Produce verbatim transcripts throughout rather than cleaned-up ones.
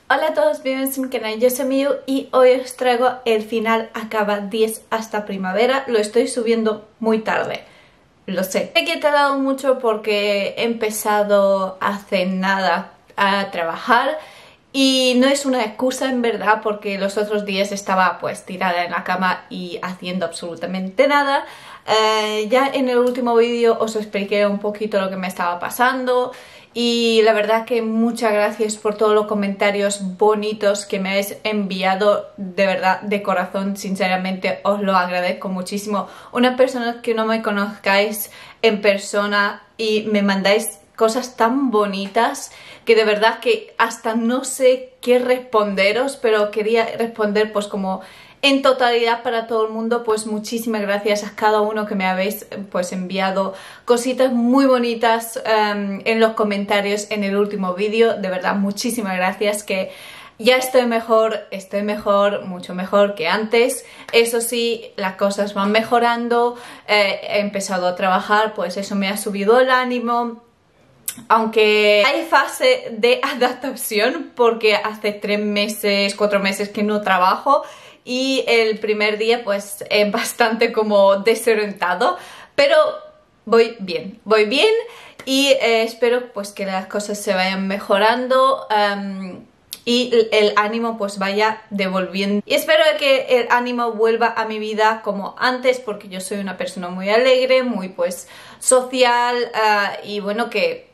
Hola a todos, bienvenidos a mi canal, yo soy Miu y hoy os traigo el final Acaba diez hasta primavera. Lo estoy subiendo muy tarde, lo sé. Sé que he tardado mucho porque he empezado hace nada a trabajar y no es una excusa en verdad, porque los otros días estaba pues tirada en la cama y haciendo absolutamente nada. Eh, ya en el último vídeo os expliqué un poquito lo que me estaba pasando. Y la verdad que muchas gracias por todos los comentarios bonitos que me habéis enviado, de verdad, de corazón, sinceramente os lo agradezco muchísimo. Una persona que no me conozcáis en persona y me mandáis cosas tan bonitas que de verdad que hasta no sé qué responderos, pero quería responder pues como en totalidad para todo el mundo. Pues muchísimas gracias a cada uno que me habéis pues enviado cositas muy bonitas um, en los comentarios en el último vídeo. De verdad, muchísimas gracias, que ya estoy mejor, estoy mejor, mucho mejor que antes. Eso sí, las cosas van mejorando, eh, he empezado a trabajar, pues eso me ha subido el ánimo. Aunque hay fase de adaptación porque hace tres meses, cuatro meses que no trabajo. Y el primer día pues es bastante como desorientado, pero voy bien, voy bien y eh, espero pues que las cosas se vayan mejorando um, y el ánimo pues vaya devolviendo. Y espero que el ánimo vuelva a mi vida como antes, porque yo soy una persona muy alegre, muy pues social uh, y bueno, que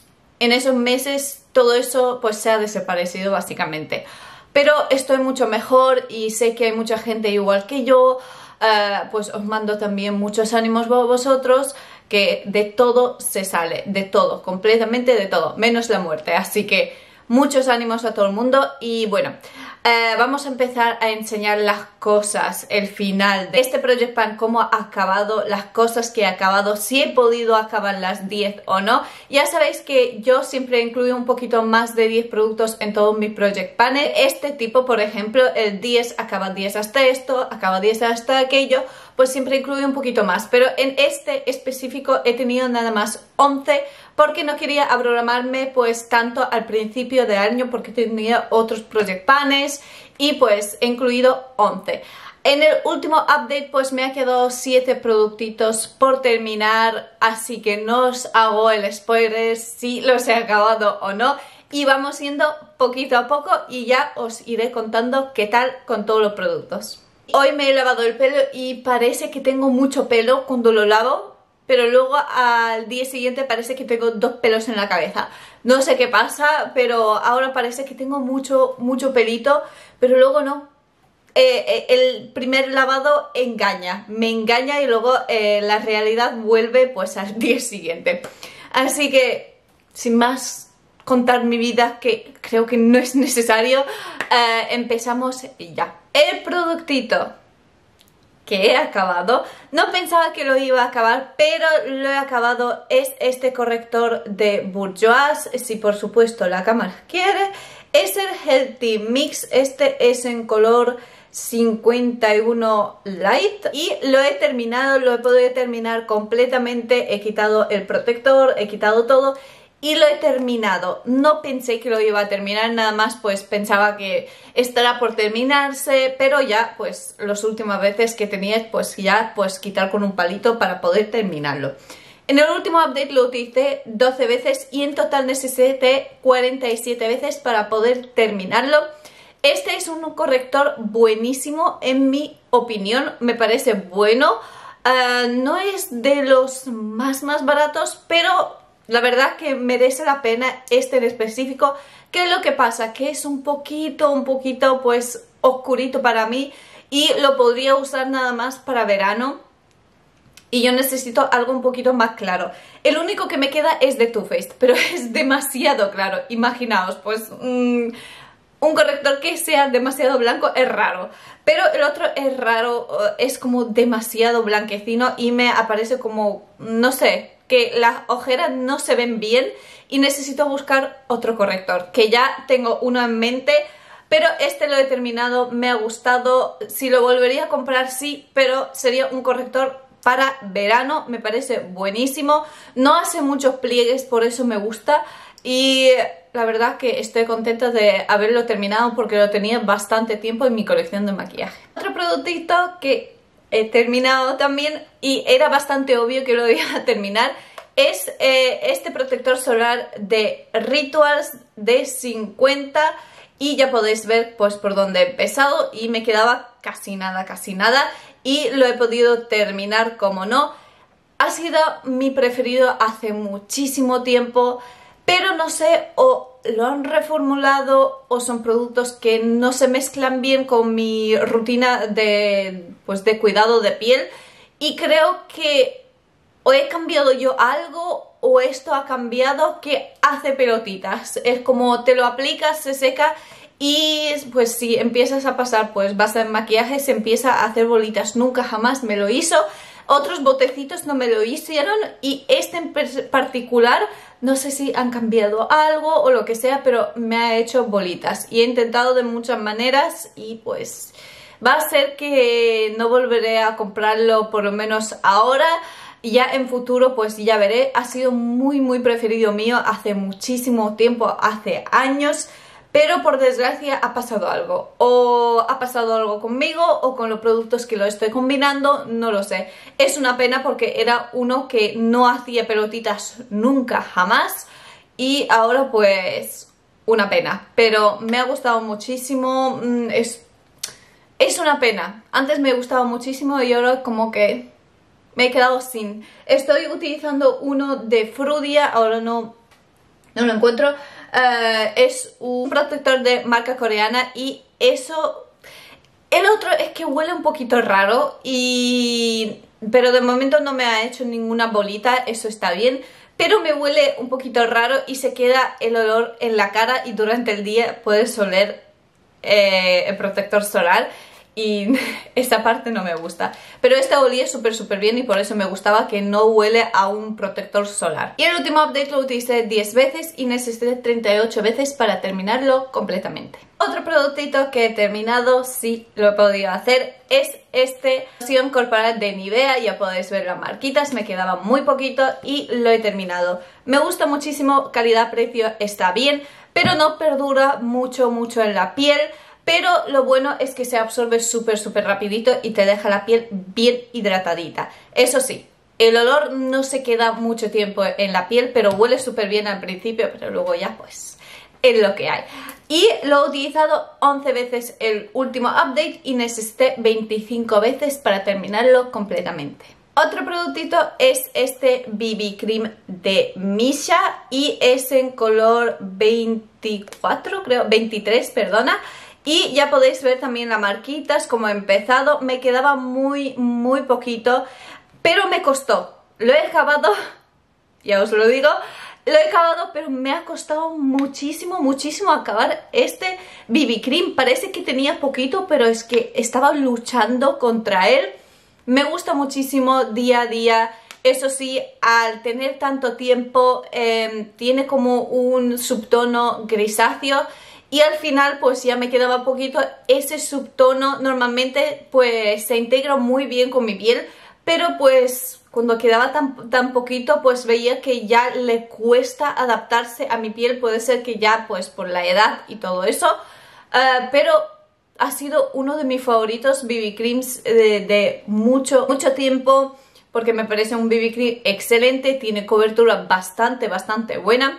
en esos meses todo eso pues se ha desaparecido básicamente. Pero estoy mucho mejor y sé que hay mucha gente igual que yo, uh, pues os mando también muchos ánimos a vosotros, que de todo se sale, de todo, completamente de todo, menos la muerte. Así que muchos ánimos a todo el mundo y bueno, uh, vamos a empezar a enseñar las cosas, el final de este Project Pan, cómo ha acabado, las cosas que he acabado, si he podido acabar las diez o no. Ya sabéis que yo siempre incluyo un poquito más de diez productos en todos mis Project Panes. Este tipo, por ejemplo, el diez acaba diez hasta esto, acaba diez hasta aquello, pues siempre incluyo un poquito más. Pero en este específico he tenido nada más once, porque no quería abrumarme pues tanto al principio del año, porque tenía otros Project Panes y pues he incluido once. En el último update pues me ha quedado siete productitos por terminar, así que no os hago el spoiler si los he acabado o no. Y vamos yendo poquito a poco y ya os iré contando qué tal con todos los productos. Hoy me he lavado el pelo y parece que tengo mucho pelo cuando lo lavo, pero luego al día siguiente parece que tengo dos pelos en la cabeza. No sé qué pasa, pero ahora parece que tengo mucho, mucho pelito, pero luego no. Eh, eh, el primer lavado engaña, me engaña y luego eh, la realidad vuelve pues al día siguiente. Así que, sin más contar mi vida, que creo que no es necesario, eh, empezamos ya. El productito que he acabado, no pensaba que lo iba a acabar, pero lo he acabado, es este corrector de Bourjois, si por supuesto la cámara quiere. Es el Healthy Mix, este es en color cincuenta y uno Light y lo he terminado, lo he podido terminar completamente, he quitado el protector, he quitado todo y lo he terminado. No pensé que lo iba a terminar, nada más pues pensaba que estará por terminarse, pero ya pues las últimas veces que tenía pues ya pues quitar con un palito para poder terminarlo. En el último update lo utilicé doce veces y en total necesité cuarenta y siete veces para poder terminarlo. Este es un corrector buenísimo en mi opinión, me parece bueno. Uh, no es de los más más baratos, pero la verdad que merece la pena este en específico. ¿Qué es lo que pasa? Que es un poquito, un poquito pues oscurito para mí y lo podría usar nada más para verano. Y yo necesito algo un poquito más claro. El único que me queda es de Too Faced, pero es demasiado claro. Imaginaos, pues mmm, un corrector que sea demasiado blanco es raro. Pero el otro es raro, es como demasiado blanquecino y me aparece como, no sé, que las ojeras no se ven bien y necesito buscar otro corrector, que ya tengo uno en mente, pero este lo he terminado, me ha gustado. Si lo volvería a comprar, sí, pero sería un corrector para verano, me parece buenísimo. No hace muchos pliegues, por eso me gusta. Y la verdad que estoy contenta de haberlo terminado porque lo tenía bastante tiempo en mi colección de maquillaje. Otro productito que he terminado también y era bastante obvio que lo iba a terminar es eh, este protector solar de Rituals de cincuenta y ya podéis ver pues por dónde he empezado y me quedaba casi nada, casi nada y lo he podido terminar como no. Ha sido mi preferido hace muchísimo tiempo, pero no sé, o lo han reformulado o son productos que no se mezclan bien con mi rutina de, pues, de cuidado de piel y creo que o he cambiado yo algo o esto ha cambiado que hace pelotitas. Es como te lo aplicas, se seca y pues si empiezas a pasar pues base en maquillaje se empieza a hacer bolitas. Nunca jamás me lo hizo. Otros botecitos no me lo hicieron y este en particular no sé si han cambiado algo o lo que sea, pero me ha hecho bolitas y he intentado de muchas maneras y pues va a ser que no volveré a comprarlo por lo menos ahora. Ya en futuro pues ya veré. Ha sido muy muy preferido mío hace muchísimo tiempo, hace años. Pero por desgracia ha pasado algo, o ha pasado algo conmigo o con los productos que lo estoy combinando, no lo sé. Es una pena porque era uno que no hacía pelotitas nunca, jamás, y ahora pues una pena. Pero me ha gustado muchísimo, es, es una pena. Antes me gustaba muchísimo y ahora como que me he quedado sin. Estoy utilizando uno de Frudia, ahora no, no lo encuentro. Uh, es un protector de marca coreana y eso... El otro es que huele un poquito raro y... pero de momento no me ha hecho ninguna bolita, eso está bien. Pero me huele un poquito raro y se queda el olor en la cara y durante el día puedes oler eh, el protector solar. Y esta parte no me gusta. Pero esta olía súper súper bien y por eso me gustaba que no huele a un protector solar. Y el último update lo utilicé diez veces y necesité treinta y ocho veces para terminarlo completamente. Otro productito que he terminado, sí lo he podido hacer, es este loción corporal de Nivea. Ya podéis ver las marquitas, me quedaba muy poquito y lo he terminado. Me gusta muchísimo, calidad-precio está bien, pero no perdura mucho mucho en la piel. Pero lo bueno es que se absorbe súper súper rapidito y te deja la piel bien hidratadita. Eso sí, el olor no se queda mucho tiempo en la piel, pero huele súper bien al principio, pero luego ya pues es lo que hay. Y lo he utilizado once veces el último update y necesité veinticinco veces para terminarlo completamente. Otro productito es este B B Cream de Misha y es en color veinticuatro, creo, veintitrés, perdona. Y ya podéis ver también las marquitas, como he empezado. Me quedaba muy, muy poquito, pero me costó. Lo he acabado, ya os lo digo, lo he acabado, pero me ha costado muchísimo, muchísimo acabar este B B Cream. Parece que tenía poquito, pero es que estaba luchando contra él. Me gusta muchísimo día a día. Eso sí, al tener tanto tiempo, eh, tiene como un subtono grisáceo. Y al final pues ya me quedaba poquito. Ese subtono normalmente pues se integra muy bien con mi piel, pero pues cuando quedaba tan, tan poquito pues veía que ya le cuesta adaptarse a mi piel. Puede ser que ya pues por la edad y todo eso, uh, pero ha sido uno de mis favoritos B B Creams de, de mucho, mucho tiempo, porque me parece un B B Cream excelente, tiene cobertura bastante, bastante buena.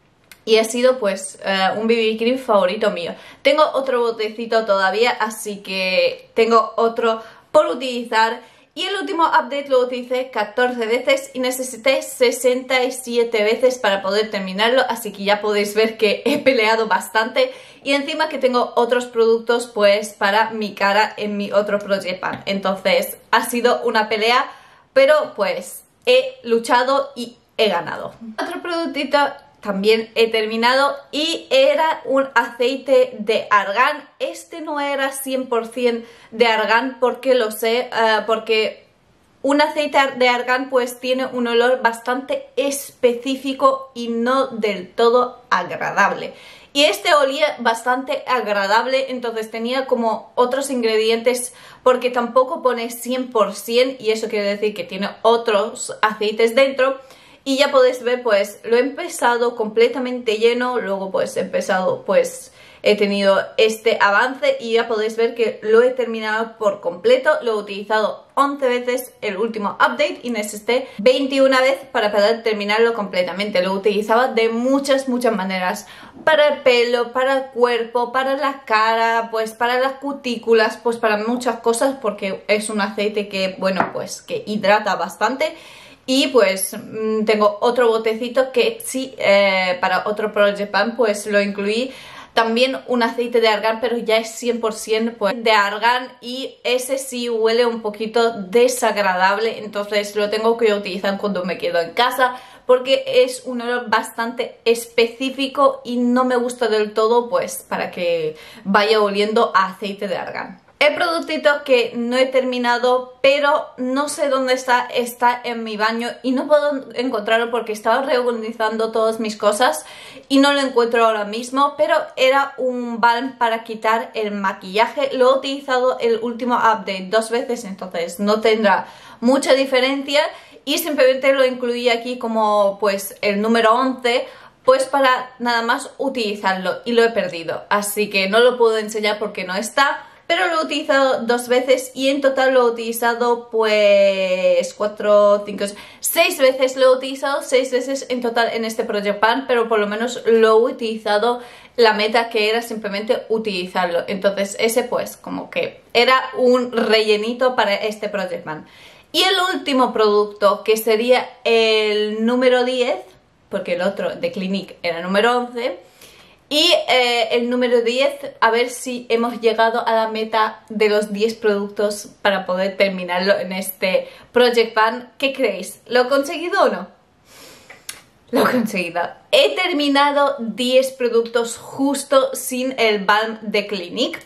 Y ha sido pues uh, un B B Cream favorito mío. Tengo otro botecito todavía, así que tengo otro por utilizar. Y el último update lo utilicé catorce veces y necesité sesenta y siete veces para poder terminarlo. Así que ya podéis ver que he peleado bastante. Y encima que tengo otros productos pues para mi cara en mi otro Project Pan. Entonces ha sido una pelea, pero pues he luchado y he ganado. Otro productito también he terminado y era un aceite de argán. Este no era cien por cien de argán, porque lo sé, uh, porque un aceite de argán pues tiene un olor bastante específico y no del todo agradable. Y este olía bastante agradable, entonces tenía como otros ingredientes, porque tampoco pone cien por cien y eso quiere decir que tiene otros aceites dentro. y ya podéis ver, pues lo he empezado completamente lleno, luego pues he empezado, pues he tenido este avance y ya podéis ver que lo he terminado por completo. Lo he utilizado once veces el último update y necesité veintiuna veces para poder terminarlo completamente. Lo utilizaba de muchas, muchas maneras. Para el pelo, para el cuerpo, para la cara, pues para las cutículas, pues para muchas cosas, porque es un aceite que, bueno, pues que hidrata bastante. Y pues tengo otro botecito que sí, eh, para otro Project Pan, pues lo incluí. También un aceite de argán, pero ya es cien por cien pues, de argán y ese sí huele un poquito desagradable, entonces lo tengo que utilizar cuando me quedo en casa porque es un olor bastante específico y no me gusta del todo, pues para que vaya oliendo a aceite de argán. El productito que no he terminado, pero no sé dónde está, está en mi baño y no puedo encontrarlo porque estaba reorganizando todas mis cosas y no lo encuentro ahora mismo, pero era un balm para quitar el maquillaje. Lo he utilizado el último update dos veces, entonces no tendrá mucha diferencia y simplemente lo incluí aquí como pues el número once, pues para nada más utilizarlo y lo he perdido, así que no lo puedo enseñar porque no está. Pero lo he utilizado dos veces y en total lo he utilizado pues cuatro, cinco, seis veces. Lo he utilizado seis veces en total en este Project Pan, pero por lo menos lo he utilizado la meta que era simplemente utilizarlo. Entonces ese pues como que era un rellenito para este Project Pan. Y el último producto, que sería el número diez, porque el otro de Clinique era el número once, y eh, el número diez, a ver si hemos llegado a la meta de los diez productos para poder terminarlo en este Project Pan. ¿Qué creéis? ¿Lo he conseguido o no? Lo he conseguido. He terminado diez productos justo sin el balm de Clinique.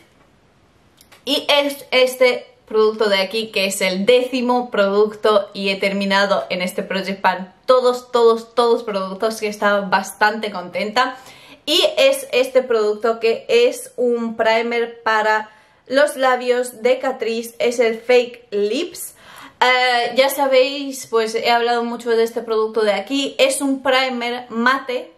Y es este producto de aquí que es el décimo producto y he terminado en este Project Pan todos, todos, todos productos y he estado bastante contenta. Y es este producto que es un primer para los labios de Catrice, es el Fake Lips. Uh, ya sabéis, pues he hablado mucho de este producto de aquí. Es un primer mate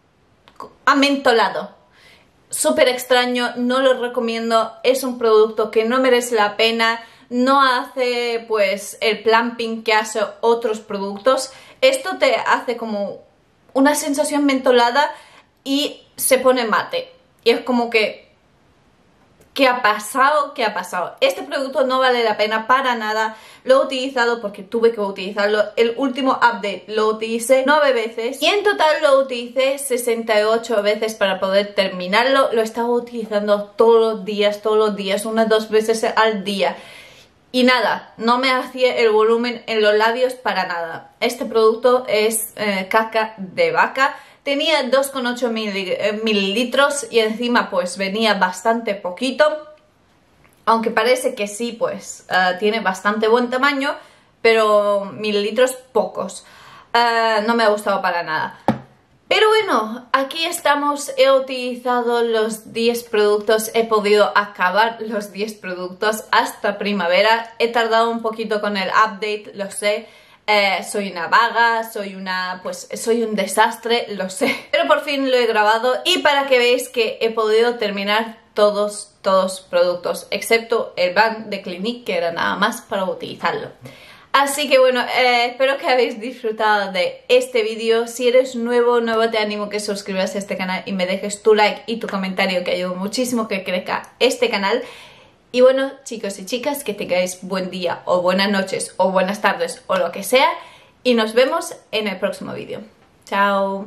amentolado. Súper extraño, no lo recomiendo. Es un producto que no merece la pena. No hace pues el plumping que hace otros productos. Esto te hace como una sensación mentolada y se pone mate. Y es como que... ¿qué ha pasado? ¿Qué ha pasado? Este producto no vale la pena para nada. Lo he utilizado porque tuve que utilizarlo. El último update lo utilicé nueve veces. Y en total lo utilicé sesenta y ocho veces para poder terminarlo. Lo estaba utilizando todos los días, todos los días, unas dos veces al día. Y nada, no me hacía el volumen en los labios para nada. Este producto es eh, caca de vaca. Tenía dos coma ocho mililitros y encima pues venía bastante poquito. Aunque parece que sí, pues uh, tiene bastante buen tamaño, pero mililitros pocos. Uh, no me ha gustado para nada. Pero bueno, aquí estamos. He utilizado los diez productos, he podido acabar los diez productos hasta primavera. He tardado un poquito con el update, lo sé. Eh, soy una vaga, soy una, pues soy un desastre, lo sé. Pero por fin lo he grabado y para que veáis que he podido terminar todos, todos productos, excepto el balm de Clinique, que era nada más para utilizarlo. Así que bueno, eh, espero que habéis disfrutado de este vídeo. Si eres nuevo, nuevo, te animo a que suscribas a este canal y me dejes tu like y tu comentario, que ayuda muchísimo que crezca este canal. Y bueno, chicos y chicas, que tengáis buen día o buenas noches o buenas tardes o lo que sea. Y nos vemos en el próximo vídeo. Chao.